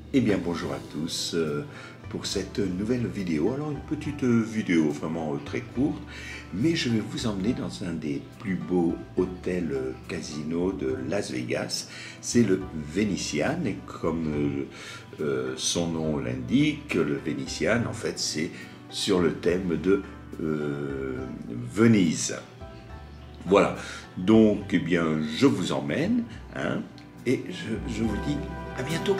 Eh bien bonjour à tous pour cette nouvelle vidéo. Alors une petite vidéo vraiment très courte, mais je vais vous emmener dans un des plus beaux hôtels casinos de Las Vegas. C'est le Venetian et comme son nom l'indique, le Venetian en fait c'est sur le thème de Venise. Voilà, donc eh bien je vous emmène et je vous dis à bientôt.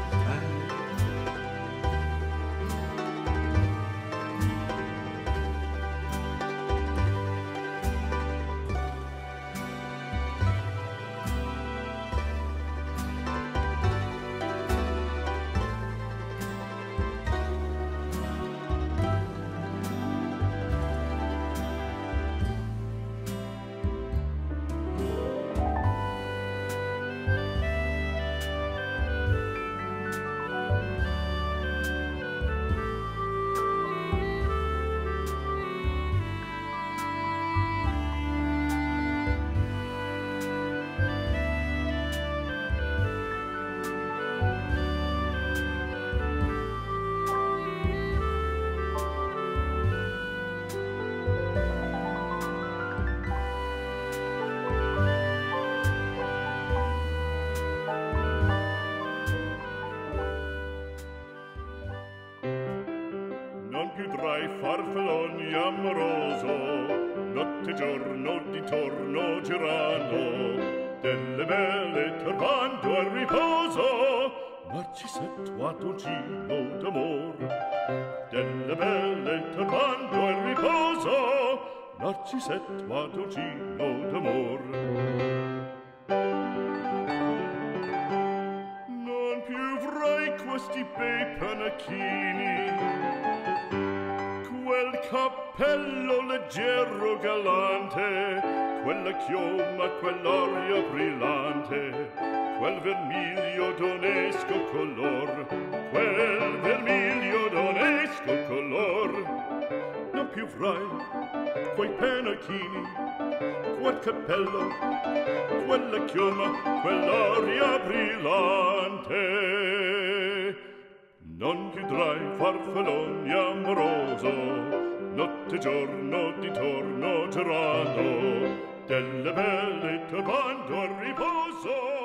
Non più tra i farfalloni amoroso, notte e giorno di torno girando, delle belle turbando al riposo, Narcisetto Adugino d'amor. Delle belle turbando al riposo, Narcisetto Adugino d'amor. Non più avrai questi bei panacchini, quel cappello leggero galante, quella chioma, quell'aria brillante, quel vermiglio d'onesco color, quel vermiglio d'onesco color. Non più avrai quei pennacchini, quel cappello, quella chioma, quell'aria brillante. Non chiudrai farfalloni amoroso, notte e giorno di torno girando, delle belle turbando al riposo.